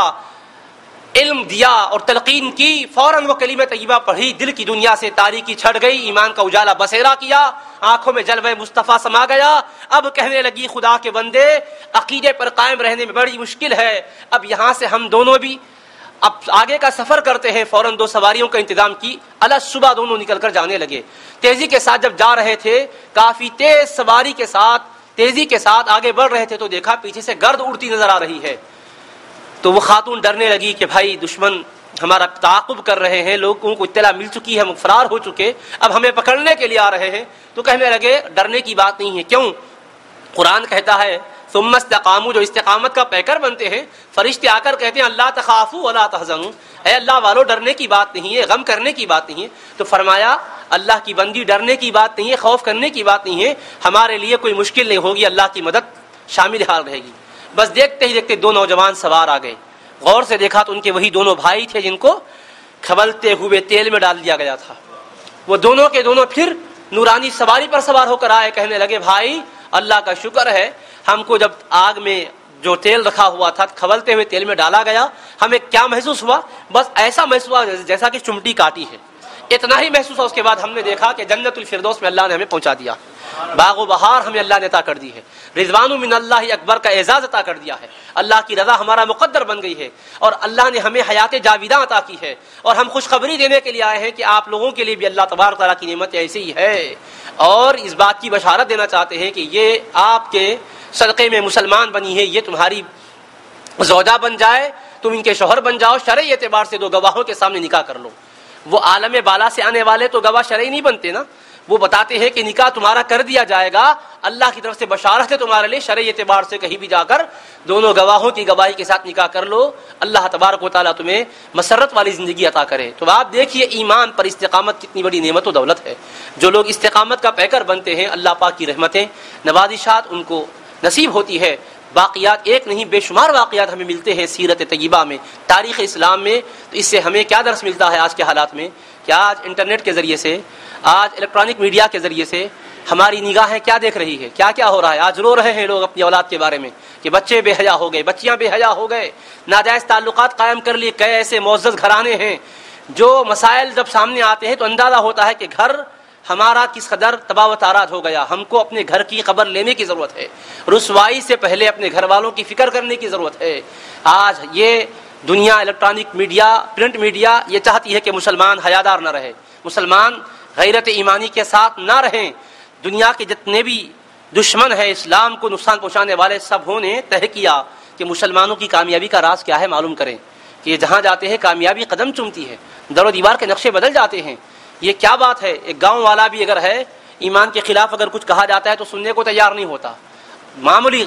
علم دیا اور تلقین کی، فوراً وہ کلمہ طیبہ پڑھی، دل کی دنیا سے تاریکی چھڑ گئی، ایمان کا اجالا بسیرا کیا، آنکھوں میں جلوہ مصطفیٰ سما گیا۔ اب کہنے لگی خدا کے بندے عقیدے پر قائم رہنے میں بڑی مشکل ہے، اب یہاں سے ہم دونوں بھی اب آگے کا سفر کرتے ہیں۔ فوراً دو سواریوں کا انتظام کی، الگ صبح دونوں نکل کر جانے لگے۔ تیزی کے ساتھ جب جا رہے تھے، کافی تیز سواری کے ساتھ تیزی کے ساتھ آگے بڑھ رہے تھے تو دیکھا پیچھے سے گرد اڑتی نظر آ رہی ہے۔ تو وہ خاتون ڈرنے لگی کہ بھائی دشمن ہمارا تعاقب کر رہے ہیں، لوگوں کو اطلاع مل چکی ہے، ہم فرار ہو چکے، اب ہمیں پکڑنے کے لیے آ رہے ہیں۔ تو کہنے لگے ڈرنے کی بات نہیں ہے، کیوں؟ قرآن کہتا ہے ثم استقاموا، جو استقامت کا پیکر بنتے ہیں، فرشتے آ کر کہتے ہیں اللہ تخافوا ولا تحزنوا، اے اللہ والو ڈرنے کی بات نہیں ہے، غم کرنے کی بات نہیں ہے۔ تو فرمایا اللہ کی بندی ڈرنے کی بات نہیں ہے، خوف کرنے کی بات نہیں ہے، ہمارے لیے کوئی مشکل نہیں ہوگی، اللہ کی مدد شامل حال رہے گی۔ بس دیکھتے ہی دیکھتے دو نوجوان سوار آ گئے، غور سے دیکھا تو ان کے وہی دونوں بھائی تھے جن کو کھولتے ہوئے تیل میں ڈال دیا گیا تھا۔ وہ دونوں کے دونوں پھر نورانی سواری پر سوار ہو کر آئے، کہنے لگے بھائی اللہ کا شکر ہے، ہم کو جب آگ میں جو تیل رکھا ہوا تھا کھولتے ہوئے تیل میں ڈالا گیا، ہمیں کیا محسوس ہوا؟ بس ایسا محسوس ہوا جیسا کہ چمٹی کاٹی ہے، اتنا ہی محسوس ہوا۔ اس کے بعد ہم نے دیکھا کہ جنت الفردوس میں اللہ نے ہمیں پہنچا دیا، باغ و بہار ہمیں اللہ نے عطا کر دی ہے، رضوان من اللہ اکبر کا اعزاز عطا کر دیا ہے، اللہ کی رضا ہمارا مقدر بن گئی ہے، اور اللہ نے ہمیں حیات جاویدہ عطا کی ہے، اور ہم خوشخبری دینے کے لیے آئے ہیں کہ آپ لوگوں کے لیے بھی اللہ تبارک تعالیٰ کی نعمت ایسی ہی ہے، اور اس بات کی بشارت دینا چاہتے ہیں کہ یہ آپ کے صدقے میں مسلمان بنی ہے، یہ تمہاری زوجہ بن جائے، تم ان کے شوہر بن جاؤ، شرعی اعتبار سے دو گواہوں کے سامنے نکاح کر لو۔ وہ عالم بالا سے آنے والے تو گواہ شرعی نہیں بنتے نا، وہ بتاتے ہیں کہ نکاح تمہارا کر دیا جائے گا، اللہ کی طرف سے بشارت ہے تمہارے لیے، شرعی اعتبار سے کہیں بھی جا کر دونوں گواہوں کی گواہی کے ساتھ نکاح کر لو، اللہ تبارک و تعالیٰ تمہیں مسرت والی زندگی عطا کرے۔ تو آپ دیکھیے ایمان پر استقامت کتنی بڑی نعمت و دولت ہے۔ جو لوگ استقامت کا پیکر بنتے ہیں، اللہ پاک کی رحمتیں نوازشات ان کو نصیب ہوتی ہے۔ واقعات ایک نہیں بے شمار واقعات ہمیں ملتے ہیں سیرت طیبہ میں، تاریخ اسلام میں۔ تو اس سے ہمیں کیا درس ملتا ہے آج کے حالات میں کہ آج انٹرنیٹ کے ذریعے سے، آج الیکٹرانک میڈیا کے ذریعے سے ہماری نگاہیں کیا دیکھ رہی ہے، کیا کیا ہو رہا ہے۔ آج رو رہے ہیں لوگ اپنی اولاد کے بارے میں کہ بچے بے حیا ہو گئے، بچیاں بے حیا ہو گئے، ناجائز تعلقات قائم کر لیے۔ کئی ایسے معزز گھرانے ہیں جو مسائل جب سامنے آتے ہیں تو اندازہ ہوتا ہے کہ گھر ہمارا کس قدر تباہ و تارات ہو گیا۔ ہم کو اپنے گھر کی خبر لینے کی ضرورت ہے، رسوائی سے پہلے اپنے گھر والوں کی فکر کرنے کی ضرورت ہے۔ آج یہ دنیا، الیکٹرانک میڈیا، پرنٹ میڈیا یہ چاہتی ہے کہ مسلمان حیادار نہ رہے، مسلمان غیرت ایمانی کے ساتھ نہ رہیں۔ دنیا کے جتنے بھی دشمن ہیں اسلام کو نقصان پہنچانے والے، سب نے طے کیا کہ مسلمانوں کی کامیابی کا راز کیا ہے معلوم کریں کہ یہ جہاں جاتے ہیں کامیابی قدم چومتی ہے، در و دیوار کے نقشے بدل جاتے ہیں۔ یہ کیا بات ہے؟ ایک گاؤں والا بھی اگر ہے ایمان کے خلاف اگر کچھ کہا جاتا ہے تو سننے کو تیار نہیں ہوتا۔ معمولی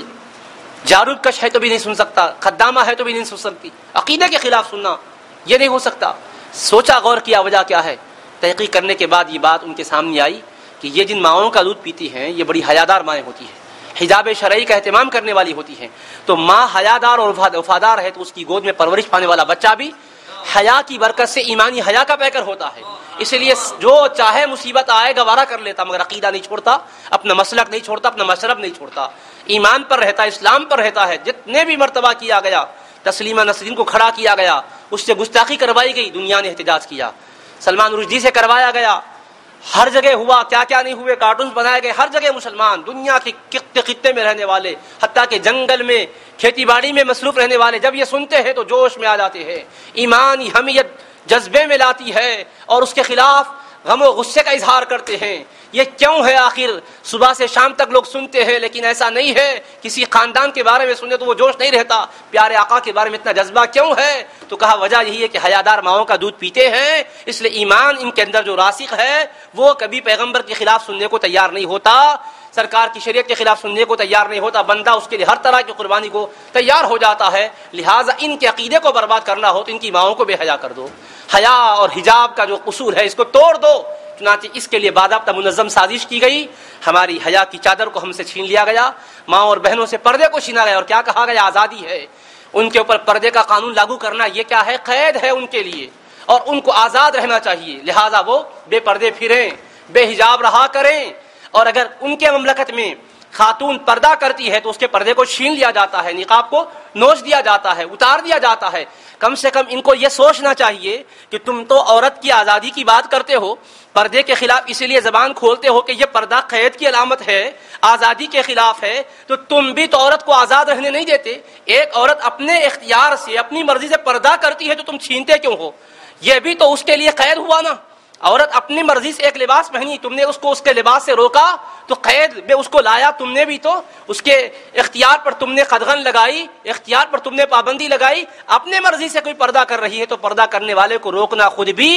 جارود کش ہے تو بھی نہیں سن سکتا، خدامہ ہے تو بھی نہیں سن سکتی۔ عقیدے کے خلاف سننا یہ نہیں ہو سکتا۔ سوچا، غور کیا وجہ کیا ہے، تحقیق کرنے کے بعد یہ بات ان کے سامنے آئی کہ یہ جن ماؤں کا دودھ پیتی ہیں یہ بڑی حیادار مائیں ہوتی ہیں، حجاب شرعی کا اہتمام کرنے والی ہوتی ہیں۔ تو ماں حیادار اور وفادار ہے تو اس کی گود میں پرورش پانے والا بچہ بھی حیا کی برکت سے ایمانی حیا کا پیکر ہوتا ہے۔ اس لیے جو چاہے مصیبت آئے گوارا کر لیتا، مگر عقیدہ نہیں چھوڑتا، اپنا مسلک نہیں چھوڑتا، اپنا مشرب نہیں چھوڑتا، ایمان پر رہتا، اسلام پر رہتا ہے۔ جتنے بھی مرتبہ کیا گیا تسلیمہ نسرین کو کھڑا کیا گیا، اس سے گستاخی کروائی گئی، دنیا نے احتجاج کیا۔ سلمان رشدی سے کروایا گیا، ہر جگہ ہوا، کیا کیا نہیں ہوئے، کارٹونز بنائے گئے، ہر جگہ مسلمان دنیا کے خطے خطے میں رہنے والے، حتیٰ کہ جنگل میں کھیتی باڑی میں مصروف رہنے والے جب یہ سنتے ہیں تو جوش میں آ جاتے ہیں، ایمانی حمیت جذبے میں لاتی ہے اور اس کے خلاف غم و غصے کا اظہار کرتے ہیں۔ یہ کیوں ہے؟ آخر صبح سے شام تک لوگ سنتے ہیں لیکن ایسا نہیں ہے، کسی خاندان کے بارے میں سنے تو وہ جوش نہیں رہتا، پیارے آقا کے بارے میں اتنا جذبہ کیوں ہے؟ تو کہا وجہ یہی ہے کہ حیادار ماؤں کا دودھ پیتے ہیں، اس لیے ایمان ان کے اندر جو راسخ ہے وہ کبھی پیغمبر کے خلاف سننے کو تیار نہیں ہوتا، سرکار کی شریعت کے خلاف سننے کو تیار نہیں ہوتا، بندہ اس کے لیے ہر طرح کی قربانی کو تیار ہو جاتا ہے۔ لہٰذا ان کے عقیدے کو برباد کرنا ہو تو ان کی ماؤں کو بے حیا کر دو، حیا اور حجاب کا جو اصول ہے اس کو توڑ دو۔ چنانچہ اس کے لیے باضابطہ منظم سازش کی گئی، ہماری حیا کی چادر کو ہم سے چھین لیا گیا، ماں اور بہنوں سے پردے کو چھینا گیا، اور کیا کہا گیا؟ آزادی ہے، ان کے اوپر پردے کا قانون لاگو کرنا یہ کیا ہے؟ قید ہے ان کے لیے، اور ان کو آزاد رہنا چاہیے، لہٰذا وہ بے پردے پھریں، بے حجاب رہا کریں۔ اور اگر ان کے مملکت میں خاتون پردہ کرتی ہے تو اس کے پردے کو چھین لیا جاتا ہے، نقاب کو نوچ دیا جاتا ہے، اتار دیا جاتا ہے۔ کم سے کم ان کو یہ سوچنا چاہیے کہ تم تو عورت کی آزادی کی بات کرتے ہو، پردے کے خلاف اسی لیے زبان کھولتے ہو کہ یہ پردہ قید کی علامت ہے، آزادی کے خلاف ہے، تو تم بھی تو عورت کو آزاد رہنے نہیں دیتے۔ ایک عورت اپنے اختیار سے اپنی مرضی سے پردہ کرتی ہے تو تم چھینتے کیوں ہو؟ یہ بھی تو اس کے لیے قید ہوا نا۔ عورت اپنی مرضی سے ایک لباس پہنی، تم نے اس کو اس کے لباس سے روکا تو قید میں اس کو لایا، تم نے بھی تو اس کے اختیار پر تم نے قدغن لگائی، اختیار پر تم نے پابندی لگائی۔ اپنے مرضی سے کوئی پردہ کر رہی ہے تو پردہ کرنے والے کو روکنا خود بھی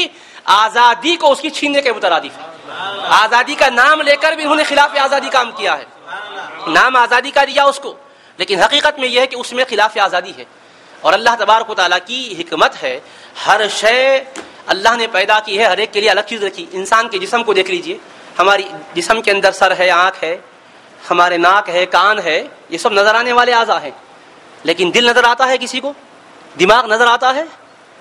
آزادی کو اس کی چھیننے کے مترادف ہے۔ آزادی کا نام لے کر بھی انہوں نے خلاف آزادی کام کیا ہے، نام آزادی کا دیا اس کو، لیکن حقیقت میں یہ ہے کہ اس میں خلاف آزادی ہے۔ اور اللہ تبارک و تعالیٰ کی حکمت ہے، ہر شے اللہ نے پیدا کی ہے، ہر ایک کے لیے الگ چیز رکھی۔ انسان کے جسم کو دیکھ لیجئے، ہماری جسم کے اندر سر ہے، آنکھ ہے، ہمارے ناک ہے، کان ہے، یہ سب نظر آنے والے اعضاء ہیں، لیکن دل نظر آتا ہے کسی کو؟ دماغ نظر آتا ہے؟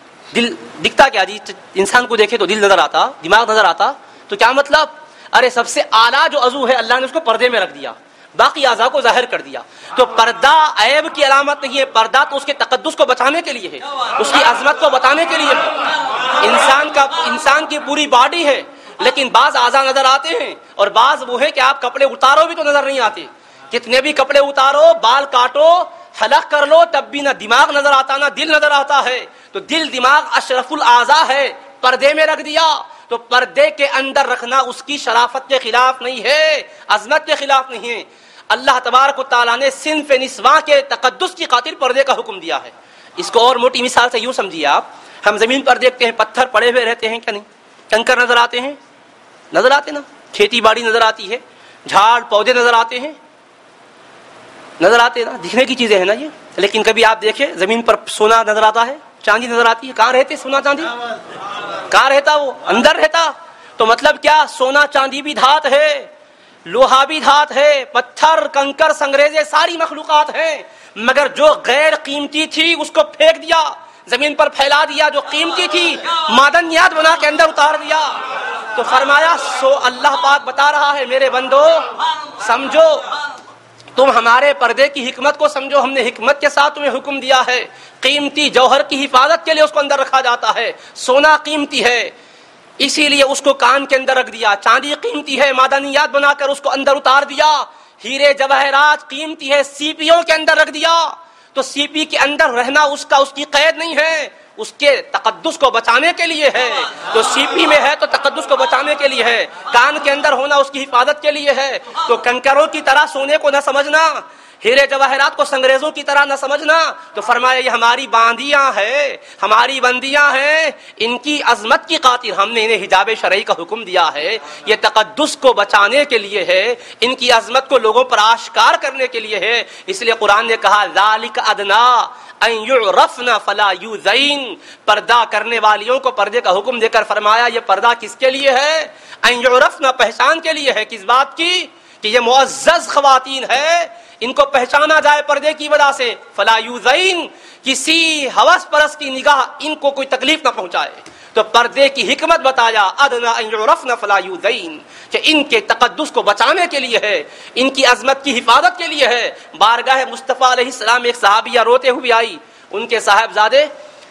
دل دکھتا کیا جی؟ انسان کو دیکھے تو دل نظر آتا، دماغ نظر آتا، تو کیا مطلب؟ ارے سب سے اعلیٰ جو عضو ہے اللہ نے اس کو پردے میں رکھ دیا، باقی اعضاء کو ظاہر کر دیا۔ تو پردہ عیب کی علامت نہیں ہے، پردہ تو اس کے تقدس کو بچانے کے لیے ہے، اس کی عظمت کو بتانے کے لیے ہے۔ انسان کا انسان کی پوری باڈی ہے، لیکن بعض اعضاء نظر آتے ہیں، اور بعض وہ ہے کہ آپ کپڑے اتارو بھی تو نظر نہیں آتے، کتنے بھی کپڑے اتارو، بال کاٹو، حلق کر لو، تب بھی نہ دماغ نظر آتا نہ دل نظر آتا ہے۔ تو دل دماغ اشرف الاعضاء ہے، پردے میں رکھ دیا، تو پردے کے اندر رکھنا اس کی شرافت کے خلاف نہیں ہے، عظمت کے خلاف نہیں ہے۔ اللہ تبارک و تعالیٰ نے صنف نسواں کے تقدس کی خاطر پردے کا حکم دیا ہے۔ اس کو اور موٹی مثال سے یوں سمجھیے آپ، ہم زمین پر دیکھتے ہیں پتھر پڑے ہوئے رہتے ہیں، کیا نہیں؟ کنکر نظر آتے ہیں؟ نظر آتے نا؟ کھیتی باڑی نظر آتی ہے, جھاڑ پودے نظر آتے ہیں, نظر آتے نا, دکھنے کی چیزیں ہیں نا یہ. لیکن کبھی آپ دیکھیں زمین پر سونا نظر آتا ہے, چاندی نظر آتی ہے, کہاں رہتے سونا چاندی؟ کہاں رہتا؟ وہ اندر رہتا. تو مطلب کیا, سونا چاندی بھی دھات ہے, لوہا بھی دھات ہے, پتھر کنکر سنگریزے ساری مخلوقات ہیں, مگر جو غیر قیمتی تھی اس کو پھینک دیا, زمین پر پھیلا دیا, جو قیمتی تھی معدنیات بنا کے اندر اتار دیا. تو فرمایا سو اللہ پاک بتا رہا ہے میرے بندو سمجھو, تم ہمارے پردے کی حکمت کو سمجھو, ہم نے حکمت کے ساتھ تمہیں حکم دیا ہے. قیمتی جوہر کی حفاظت کے لیے اس کو اندر رکھا جاتا ہے. سونا قیمتی ہے اسی لیے اس کو کان کے اندر رکھ دیا, چاندی قیمتی ہے معدنیات بنا کر اس کو اندر اتار دیا, ہیرے جواہرات قیمتی ہے سیپیوں کے اندر رکھ دیا. تو سی پی کے اندر رہنا اس کا اس کی قید نہیں ہے, اس کے تقدس کو بچانے کے لیے ہے. تو سی پی میں ہے تو تقدس کو بچانے کے لیے ہے, کان کے اندر ہونا اس کی حفاظت کے لیے ہے. تو کنکروں کی طرح سونے کو نہ سمجھنا, ہیرے جواہرات کو سنگریزوں کی طرح نہ سمجھنا. تو فرمایا یہ ہماری باندیاں ہیں, ہماری بندیاں ہیں, ان کی عظمت کی خاطر ہم نے انہیں حجاب شرعی کا حکم دیا ہے. یہ تقدس کو بچانے کے لیے ہے, ان کی عظمت کو لوگوں پر آشکار کرنے کے لیے ہے. اس لیے قرآن نے کہا ذالک ادنا ان یعرفن فلا یؤذین, پردہ کرنے والیوں کو پردے کا حکم دے کر فرمایا یہ پردہ کس کے لیے ہے؟ ان یعرفن, پہچان کے لیے ہے. کس بات کی؟ کہ یہ معزز خواتین ہے, ان کو پہچانا جائے پردے کی وجہ سے. فلا یؤذین, کسی ہوس پرست کی نگاہ ان کو کوئی تکلیف نہ پہنچائے. تو پردے کی حکمت بتایا ادنا ان یعرفن فلا یؤذین, کہ ان کے تقدس کو بچانے کے لیے ہے, ان کی عظمت کی حفاظت کے لیے ہے. بارگاہ مصطفیٰ علیہ السلام ایک صحابیہ روتے ہوئے آئی, ان کے صاحبزادے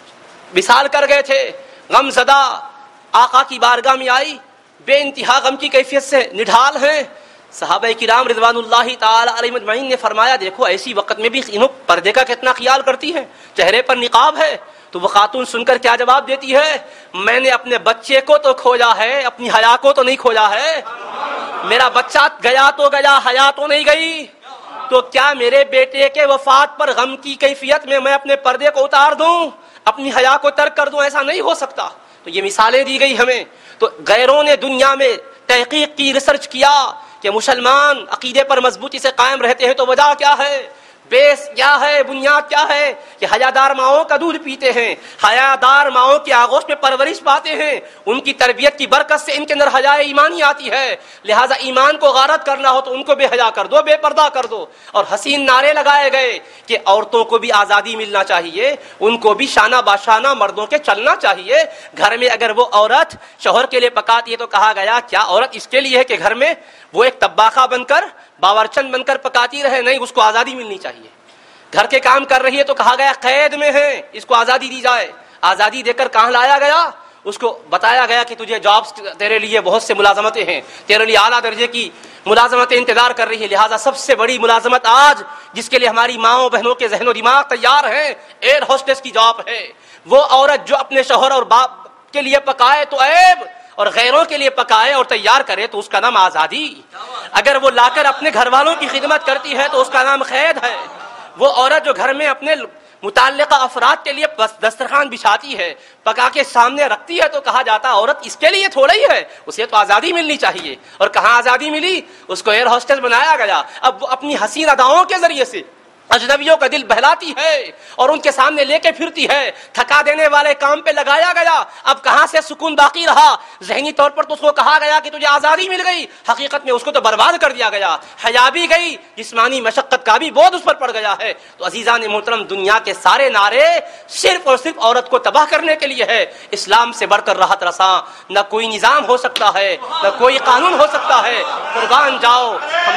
وصال کر گئے تھے, غم زدہ آقا کی بارگاہ میں آئی, بے انتہا غم کی کیفیت سے نڈھال ہیں. صحابہ کرام رضوان اللہ تعالی علیہم اجمعین نے فرمایا دیکھو ایسی وقت میں بھی انہوں پردے کا کتنا خیال کرتی ہیں, چہرے پر نقاب ہے. تو وہ خاتون سن کر کیا جواب دیتی ہے؟ میں نے اپنے بچے کو تو کھویا ہے, اپنی حیا کو تو نہیں کھویا ہے. میرا بچہ گیا تو گیا, حیا تو نہیں گئی. تو کیا میرے بیٹے کے وفات پر غم کی کیفیت میں میں اپنے پردے کو اتار دوں, اپنی حیا کو ترک کر دوں؟ ایسا نہیں ہو سکتا. تو یہ مثالیں دی گئی ہمیں. تو غیروں نے دنیا میں تحقیق کی, ریسرچ کیا کہ مسلمان عقیدے پر مضبوطی سے قائم رہتے ہیں. تو وجہ کیا ہے, بیس کیا ہے, بنیاد کیا ہے؟ کہ حیادار ماؤں کا دودھ پیتے ہیں, حیادار ماؤں کی آغوش میں پرورش پاتے ہیں, ان کی تربیت کی برکت سے ان کے اندر حیا ایمانی آتی ہے. لہٰذا ایمان کو غارت کرنا ہو تو ان کو بے حیا کر دو, بے پردہ کر دو. اور حسین نعرے لگائے گئے کہ عورتوں کو بھی آزادی ملنا چاہیے, ان کو بھی شانہ باشانہ مردوں کے چلنا چاہیے. گھر میں اگر وہ عورت شوہر کے لیے پکاتی ہے تو کہا گیا کیا عورت اس کے لیے ہے کہ گھر میں وہ ایک طباخہ بن کر, باورچن بن کر پکاتی رہے؟ نہیں, اس کو آزادی ملنی چاہیے. گھر کے کام کر رہی ہے تو کہا گیا قید میں ہے, اس کو آزادی دی جائے. آزادی دے کر کہاں لایا گیا؟ اس کو بتایا گیا کہ تجھے جابس, تیرے لیے بہت سے ملازمتیں ہیں, تیرے لیے اعلیٰ درجے کی ملازمتیں انتظار کر رہی ہے. لہٰذا سب سے بڑی ملازمت آج جس کے لیے ہماری ماؤں بہنوں کے ذہن و دماغ تیار ہیں, ایئر ہوسٹس کی جاب ہے. وہ عورت جو اپنے شوہر اور باپ کے لیے پکائے تو عیب, اور غیروں کے لیے پکائے اور تیار کرے تو اس کا نام آزادی. اگر وہ لا کر اپنے گھر والوں کی خدمت کرتی ہے تو اس کا نام قید ہے. وہ عورت جو گھر میں اپنے متعلقہ افراد کے لیے دسترخوان بچھاتی ہے, پکا کے سامنے رکھتی ہے, تو کہا جاتا عورت اس کے لیے تھوڑا ہی ہے, اسے تو آزادی ملنی چاہیے. اور کہاں آزادی ملی؟ اس کو ایئر ہوسٹس بنایا گیا. اب وہ اپنی حسین اداؤں کے ذریعے سے اجنبیوں کا دل بہلاتی ہے اور ان کے سامنے لے کے پھرتی ہے. تھکا دینے والے کام پہ لگایا گیا, اب کہاں سے سکون باقی رہا؟ ذہنی طور پر تو اس کو کہا گیا کہ تجھے آزادی مل گئی, حقیقت میں اس کو تو برباد کر دیا گیا. حیا بھی گئی, جسمانی مشقت کا بھی بوجھ اس پر پڑ گیا ہے. تو عزیزان محترم, دنیا کے سارے نعرے صرف اور صرف عورت کو تباہ کرنے کے لیے ہے. اسلام سے بڑھ کر راحت رساں نہ کوئی نظام ہو سکتا ہے, نہ کوئی قانون ہو سکتا ہے. قربان جاؤ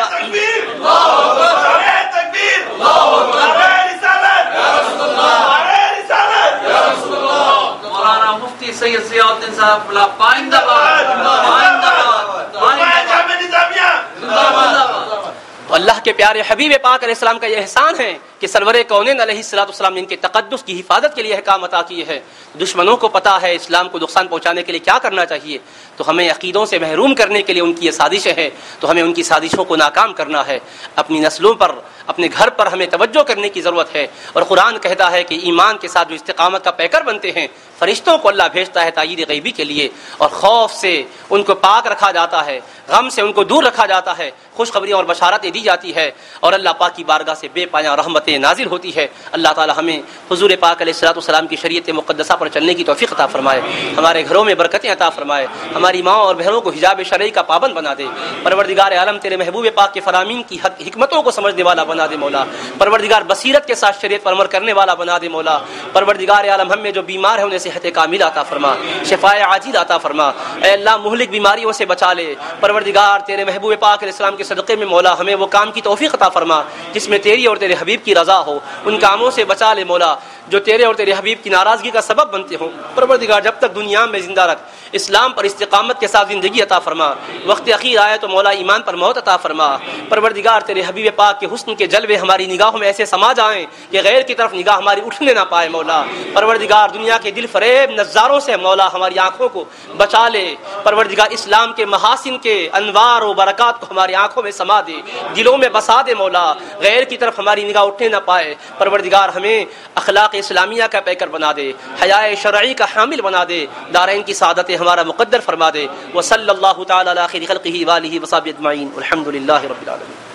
مولانا مفتی سید ضیاء الدین صاحب پائندہ تو اللہ کے پیارے حبیب پاک علیہ السلام کا یہ احسان ہے کہ سرور کونین علیہ الصلوۃ والسلام نے ان کے تقدس کی حفاظت کے لیے احکام عطا کیے ہیں. دشمنوں کو پتہ ہے اسلام کو نقصان پہنچانے کے لیے کیا کرنا چاہیے, تو ہمیں عقیدوں سے محروم کرنے کے لیے ان کی یہ سازشیں ہیں, تو ہمیں ان کی سازشوں کو ناکام کرنا ہے. اپنی نسلوں پر, اپنے گھر پر ہمیں توجہ کرنے کی ضرورت ہے۔ اور قرآن کہتا ہے کہ ایمان کے ساتھ جو استقامت کا پیکر بنتے ہیں فرشتوں کو اللہ بھیجتا ہے تائید غیبی کے لیے، اور خوف سے ان کو پاک رکھا جاتا ہے، غم سے ان کو دور رکھا جاتا ہے، خوشخبریاں اور بشارتیں دی جاتی ہے، اور اللہ پاک کی بارگاہ سے بے پایاں رحمتیں نازل ہوتی ہے۔ اللہ تعالی ہمیں حضور پاک علیہ الصلوۃ والسلام کی شریعت مقدسہ پر چلنے کی توفیق عطا فرمائے، ہمارے گھروں میں برکتیں عطا فرمائے، ہماری ماں اور بہنوں کو حجاب شرعی کا پابند بنا دے۔ پروردگار عالم تیرے محبوب پاک کے فرامین کی حکمتوں کو سمجھنے والا بنا دے مولا۔ پروردگار بصیرت کے ساتھ شریعت پر عمل کرنے والا بنا دے مولا۔ پروردگار عالم ہم میں جو بیمار ہیں انہیں صحت کاملہ عطا فرما، شفاء عاجل عطا فرما۔ اے اللہ مہلک بیماریوں سے بچا لے۔ پروردگار تیرے محبوب پاک علیہ السلام کے صدقے میں مولا ہمیں وہ کام کی توفیق عطا فرما جس میں تیری اور تیرے حبیب کی رضا ہو، ان کاموں سے بچا لے مولا جو تیرے اور تیرے حبیب کی ناراضگی کا سبب بنتے ہوں۔ پروردگار جب تک دنیا میں زندہ رکھ اسلام پر استقامت کے ساتھ زندگی عطا فرما، وقت اخیر آئے تو مولا ایمان پر موت عطا فرما۔ پروردگار تیرے حبیب پاک کے حسن کے جلوے ہماری نگاہوں میں ایسے سما جائیں کہ غیر کی طرف نگاہ ہماری اٹھنے نہ پائے مولا۔ پروردگار دنیا کے دل فریب نظاروں سے مولا ہماری آنکھوں کو بچا لے۔ پروردگار اسلام کے محاسن کے انوار و برکات کو ہماری آنکھوں میں سما دے، دلوں میں بسا دے مولا، غیر کی طرف ہماری نگاہ اٹھنے نہ پائے۔ پروردگار ہمیں اخلاق اسلامیہ کا پیکر بنا دے، حیاء شرعی کا حامل بنا دے، دارین کی سعادت ہمارا مقدر فرما دے۔ وصلی اللہ تعالی علی خیر خلقہ وآلہ وصحبہ اجمعین، الحمد للہ رب العالمین۔